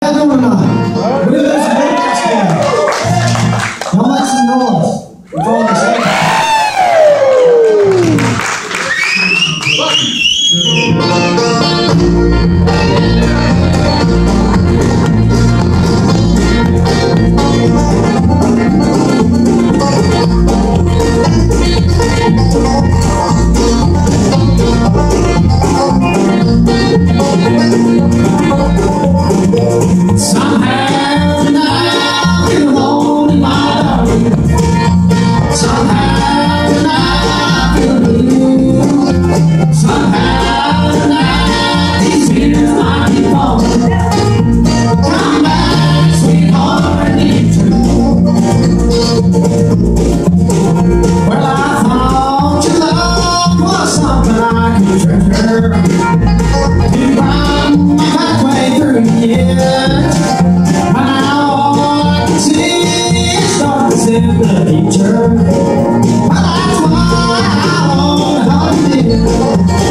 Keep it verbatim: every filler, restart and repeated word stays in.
doing tonight? We listen to this game. Y'all make some noise. We're going to say. Somehow tonight I feel alone in my dark. Somehow tonight I feel blue. Somehow tonight these tears might be falling. Come back, sweetheart, and it's true. Well, I thought your love was something I could treasure. You run my pathway through the years. In the future, well, that's why I want to hold you.